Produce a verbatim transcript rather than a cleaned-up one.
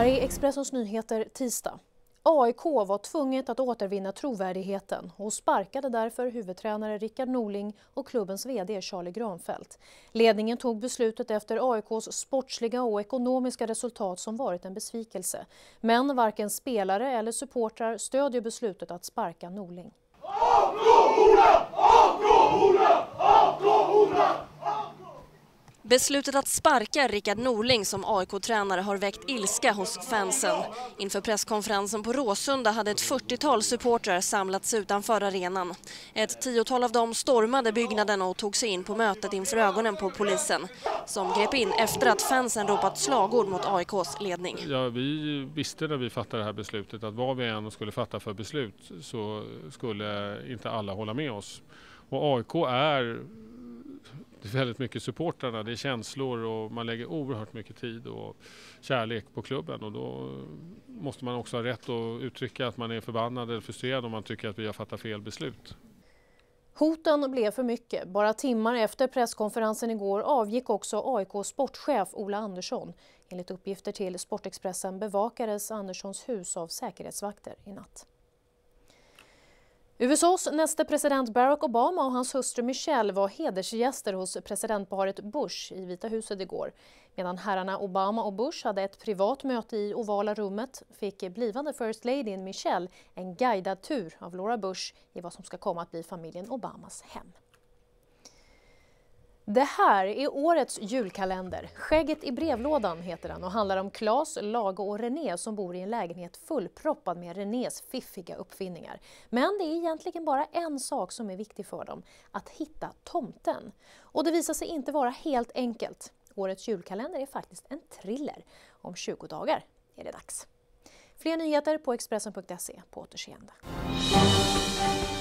här är Expressens nyheter tisdag. A I K var tvunget att återvinna trovärdigheten och sparkade därför huvudtränare Rickard Norling och klubbens vd Charlie Granfeldt. Ledningen tog beslutet efter A I K:s sportsliga och ekonomiska resultat som varit en besvikelse. Men varken spelare eller supportrar stödjer beslutet att sparka Norling. Beslutet att sparka Rickard Norling som A I K-tränare har väckt ilska hos fansen. Inför presskonferensen på Råsunda hade ett fyrtiotal supportrar samlats utanför arenan. Ett tiotal av dem stormade byggnaden och tog sig in på mötet inför ögonen på polisen, som grep in efter att fansen ropat slagord mot A I K:s ledning. Ja, vi visste när vi fattade det här beslutet att vad vi än skulle fatta för beslut så skulle inte alla hålla med oss. Och A I K är... Det är väldigt mycket supportrarna, det är känslor och man lägger oerhört mycket tid och kärlek på klubben. Och då måste man också ha rätt att uttrycka att man är förbannad eller frustrerad om man tycker att vi har fattat fel beslut. Hoten blev för mycket. Bara timmar efter presskonferensen igår avgick också A I K:s sportchef Ola Andersson. Enligt uppgifter till Sportexpressen bevakades Anderssons hus av säkerhetsvakter i natt. U S A:s nästa president Barack Obama och hans hustru Michelle var hedersgäster hos presidentparet Bush i Vita huset igår. Medan herrarna Obama och Bush hade ett privat möte i ovala rummet fick blivande First Lady Michelle en guidad tur av Laura Bush i vad som ska komma att bli familjen Obamas hem. Det här är årets julkalender. Skägget i brevlådan heter den och handlar om Claes, Lage och René som bor i en lägenhet fullproppad med Renés fiffiga uppfinningar. Men det är egentligen bara en sak som är viktig för dem, att hitta tomten. Och det visar sig inte vara helt enkelt. Årets julkalender är faktiskt en thriller. Om tjugo dagar är det dags. Fler nyheter på Expressen punkt se på återseende.